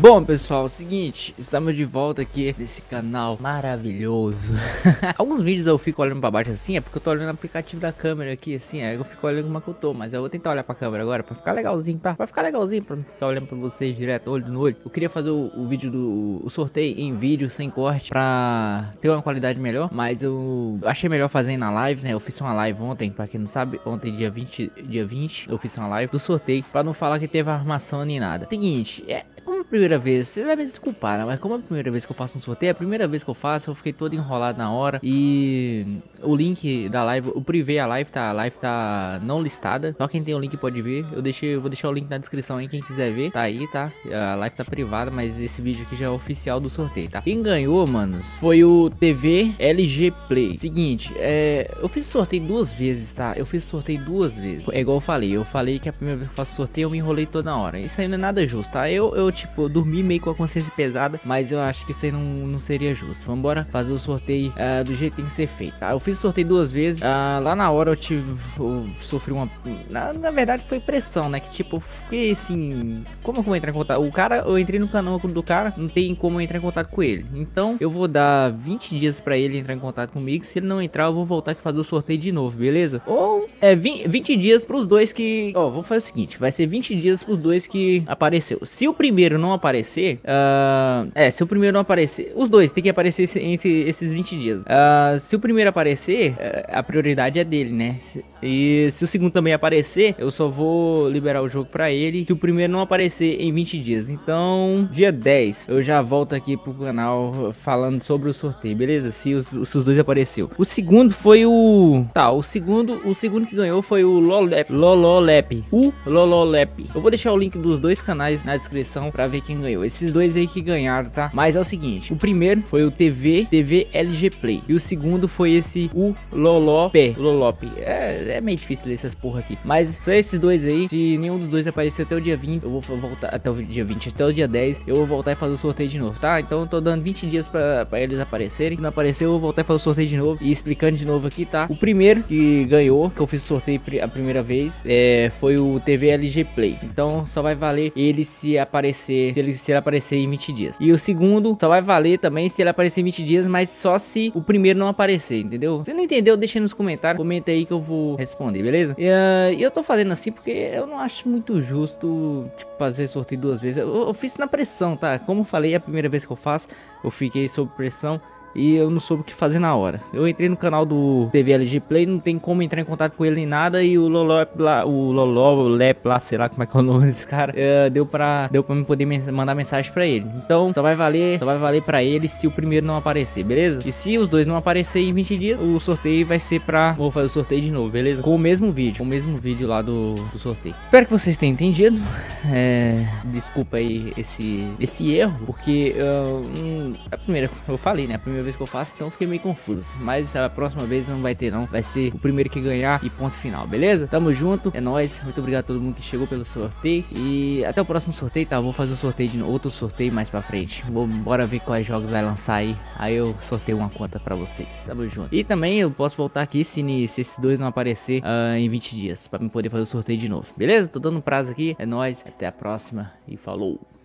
Bom, pessoal, é o seguinte, estamos de volta aqui nesse canal maravilhoso. Alguns vídeos eu fico olhando pra baixo assim, é porque eu tô olhando o aplicativo da câmera aqui, assim, aí eu fico olhando como é que eu tô. Mas eu vou tentar olhar pra câmera agora, pra ficar legalzinho, pra não ficar olhando pra vocês direto, olho no olho. Eu queria fazer o vídeo o sorteio em vídeo, sem corte, pra ter uma qualidade melhor. Mas eu achei melhor fazer na live, né? Eu fiz uma live ontem, pra quem não sabe, ontem dia 20, eu fiz uma live do sorteio, pra não falar que teve armação nem nada. Seguinte, como a primeira vez, vocês devem me desculpar, né? Mas como é a primeira vez que eu faço um sorteio, é a primeira vez que eu faço, eu fiquei todo enrolado na hora. E o link da live, o privê, a live tá não listada. Só quem tem o link pode ver. Eu vou deixar o link na descrição aí, quem quiser ver. Tá aí, tá? A live tá privada, mas esse vídeo aqui já é oficial do sorteio, tá? Quem ganhou, manos, foi o TV LG Play. Seguinte, eu fiz sorteio duas vezes, tá? Eu fiz sorteio duas vezes. É igual eu falei que a primeira vez que eu faço sorteio eu me enrolei toda hora. Isso aí não é nada justo, tá? Tipo, eu dormi meio com a consciência pesada, mas eu acho que isso aí não seria justo. Vambora fazer o sorteio do jeito que tem que ser feito, tá? Eu fiz o sorteio duas vezes. Lá na hora eu sofri uma... Na verdade foi pressão, né? Que tipo, eu fiquei assim... Como eu vou entrar em contato? Eu entrei no canal do cara, não tem como eu entrar em contato com ele. Então, eu vou dar 20 dias pra ele entrar em contato comigo. Se ele não entrar, eu vou voltar aqui fazer o sorteio de novo, beleza? Ou 20 dias pros dois que... Ó, vou fazer o seguinte, vai ser 20 dias pros dois que apareceu. Se o primeiro não aparecer, se o primeiro não aparecer, os dois tem que aparecer entre esses 20 dias. Se o primeiro aparecer, a prioridade é dele, né? E se o segundo também aparecer, eu só vou liberar o jogo pra ele. Se o primeiro não aparecer em 20 dias. Então, dia 10, eu já volto aqui pro canal falando sobre o sorteio, beleza? Se os dois apareceu. O segundo foi o... Tá, o segundo que ganhou foi o Lololep. Eu vou deixar o link dos dois canais na descrição pra ver quem ganhou. Esses dois aí que ganharam, tá? Mas é o seguinte, o primeiro foi o TV LG Play. E o segundo foi esse, o Lolop. É meio difícil ler essas porra aqui. Mas só esses dois aí. Se nenhum dos dois aparecer até o dia 20, eu vou voltar até o dia 20, até o dia 10, eu vou voltar e fazer o sorteio de novo, tá? Então eu tô dando 20 dias pra eles aparecerem. Se não aparecer, eu vou voltar e fazer o sorteio de novo. E explicando de novo aqui, tá? O primeiro que ganhou, que eu fiz o sorteio a primeira vez, foi o TV LG Play. Então só vai valer ele se aparecer, se ele aparecer em 20 dias. E o segundo só vai valer também se ele aparecer em 20 dias, mas só se o primeiro não aparecer, entendeu? Se não entendeu, deixa aí nos comentários, comenta aí que eu vou responder, beleza? E eu tô fazendo assim porque eu não acho muito justo, tipo, fazer sorteio duas vezes. Eu fiz na pressão, tá? Como eu falei, é a primeira vez que eu faço, eu fiquei sob pressão e eu não soube o que fazer na hora. Eu entrei no canal do TV LG Play, não tem como entrar em contato com ele nem nada. E o Lololep lá, sei lá como é que é o nome desse cara, deu pra me poder mandar mensagem pra ele. Então só vai valer pra ele se o primeiro não aparecer, beleza? E se os dois não aparecerem em 20 dias, o sorteio vai ser vou fazer o sorteio de novo, beleza? Com o mesmo vídeo lá do sorteio. Espero que vocês tenham entendido. Desculpa aí esse erro, porque eu falei, né? A primeira vez que eu faço, então eu fiquei meio confuso. Mas a próxima vez não vai ter não, vai ser o primeiro que ganhar e ponto final, beleza? Tamo junto, é nóis, muito obrigado a todo mundo que chegou pelo sorteio. E até o próximo sorteio, tá? Vou fazer o sorteio outro sorteio mais pra frente. Bora ver quais jogos vai lançar aí eu sorteio uma conta pra vocês. Tamo junto. E também eu posso voltar aqui se esses dois não aparecer em 20 dias, pra me poder fazer o sorteio de novo, beleza? Tô dando um prazo aqui, é nóis, até a próxima e falou!